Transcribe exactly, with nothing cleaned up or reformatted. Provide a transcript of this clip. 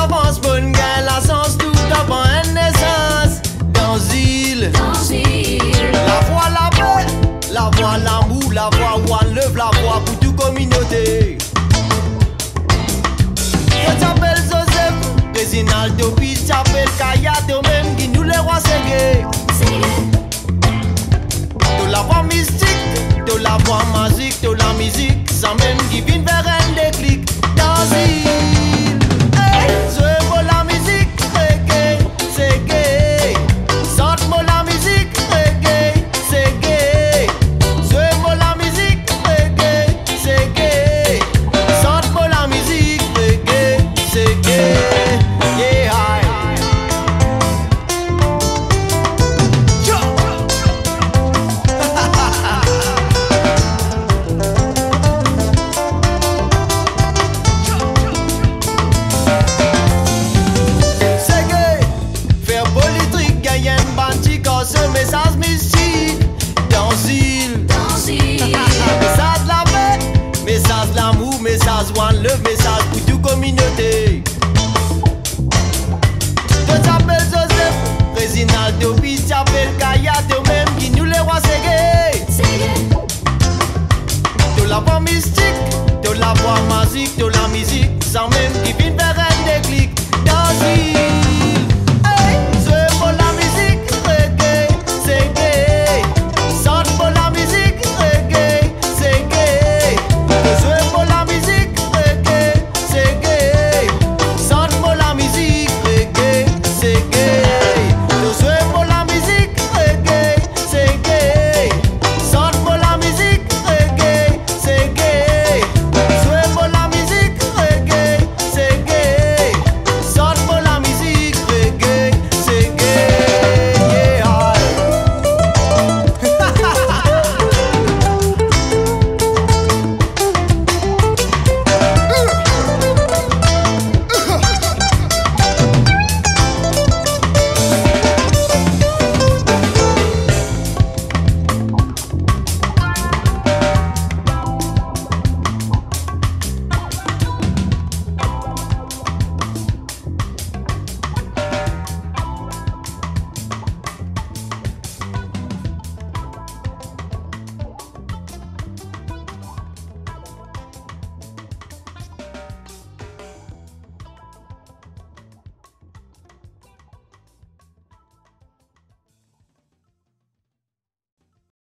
pense bonne gueule, la sens tout avant une naissance. Dans île, la voix, la paix, la voix, l'amour, la voix où on lève la voix pour toute communauté. Je t'appelle Joseph, Reginaldo, puis t'appelles Kaya, toi même qui nous les rois ségués. De la voix mystique, de la voix magique, de la musique, ça mène